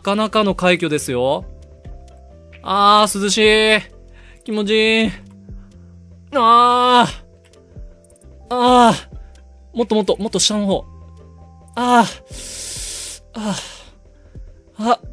かなかの快挙ですよ。あー、涼しい。気持ちいい。あー。もっと下の方。あー。